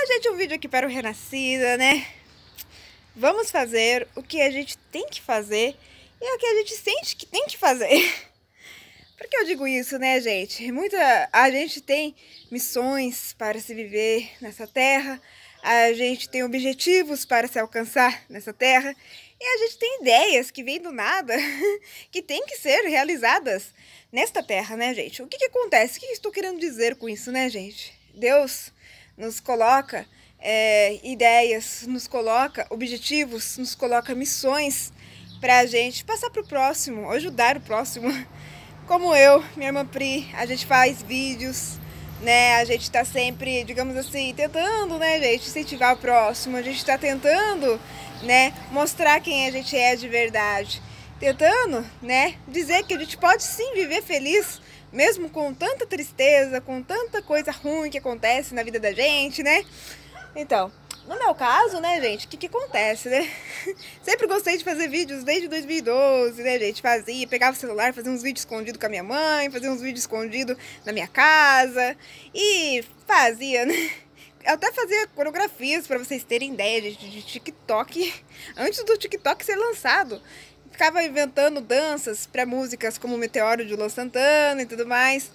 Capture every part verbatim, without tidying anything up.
gente, um vídeo aqui para o Renascida, né? Vamos fazer o que a gente tem que fazer e o que a gente sente que tem que fazer. Por que eu digo isso, né, gente? Muita, a gente tem missões para se viver nessa terra, a gente tem objetivos para se alcançar nessa terra e a gente tem ideias que vêm do nada, que tem que ser realizadas nesta terra, né, gente? O que que acontece? O que eu estou querendo dizer com isso, né, gente? Deus nos coloca é, ideias, nos coloca objetivos, nos coloca missões para a gente passar para o próximo, ajudar o próximo. Como eu, minha irmã Pri, a gente faz vídeos, né? A gente tá sempre, digamos assim, tentando, né, gente, incentivar o próximo. A gente tá tentando, né, mostrar quem a gente é de verdade. Tentando, né, dizer que a gente pode sim viver feliz, mesmo com tanta tristeza, com tanta coisa ruim que acontece na vida da gente, né? Então, no meu caso, né, gente, o que que acontece, né? Sempre gostei de fazer vídeos desde dois mil e doze, né, gente? Fazia, pegava o celular, fazia uns vídeos escondidos com a minha mãe, fazia uns vídeos escondidos na minha casa e fazia, né? Eu até fazia coreografias para vocês terem ideia, gente, de TikTok, antes do TikTok ser lançado. Ficava inventando danças para músicas como Meteoro de Luan Santana e tudo mais.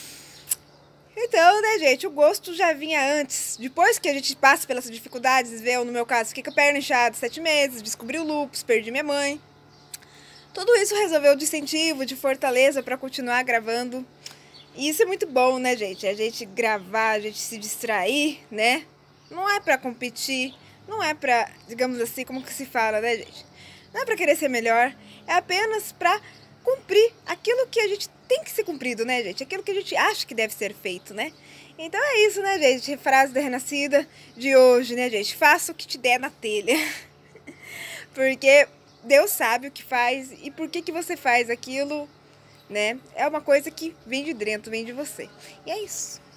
Então, né, gente, o gosto já vinha antes. Depois que a gente passa pelas dificuldades, vê, no meu caso, fiquei com a perna inchada sete meses, descobri o lúpus, perdi minha mãe. Tudo isso resolveu de incentivo, de fortaleza para continuar gravando. E isso é muito bom, né, gente? A gente gravar, a gente se distrair, né? Não é para competir, não é para, digamos assim, como que se fala, né, gente? Não é para querer ser melhor, é apenas para cumprir aquilo que a gente tem que ser cumprido, né, gente? Aquilo que a gente acha que deve ser feito, né? Então é isso, né, gente? Frase da Renascida de hoje, né, gente? Faça o que te der na telha. Porque Deus sabe o que faz e por que que você faz aquilo, né? É uma coisa que vem de dentro, vem de você. E é isso.